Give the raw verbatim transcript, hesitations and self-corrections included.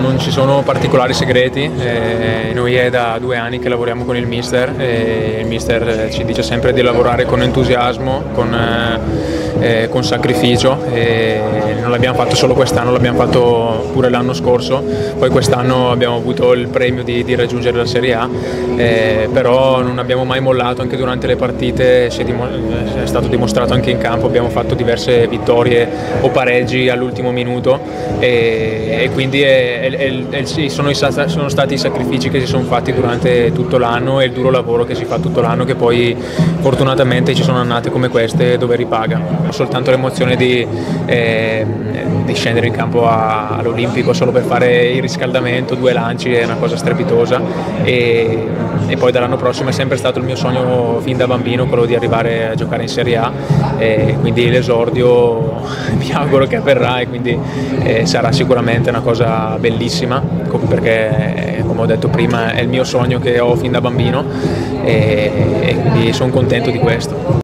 Non ci sono particolari segreti, eh, noi è da due anni che lavoriamo con il mister e il mister ci dice sempre di lavorare con entusiasmo, con, eh, con sacrificio, e non l'abbiamo fatto solo quest'anno, l'abbiamo fatto pure l'anno scorso, poi quest'anno abbiamo avuto il premio di, di raggiungere la Serie A, eh, però non abbiamo mai mollato, anche durante le partite si è, è stato dimostrato anche in campo, abbiamo fatto diverse vittorie o pareggi all'ultimo minuto e, e quindi è, è, è, è, sono, i, sono stati i sacrifici che si sono fatti durante tutto l'anno e il duro lavoro che si fa tutto l'anno che poi fortunatamente ci sono annate come queste dove ripaga. Soltanto l'emozione di, eh, di scendere in campo all'Olimpico solo per fare il riscaldamento, due lanci, è una cosa strepitosa e, e poi dall'anno prossimo è sempre stato il mio sogno fin da bambino quello di arrivare a giocare in Serie A, e quindi l'esordio mi auguro che avverrà e quindi eh, sarà sicuramente una cosa bellissima, perché come ho detto prima è il mio sogno che ho fin da bambino e, e quindi sono contento di questo.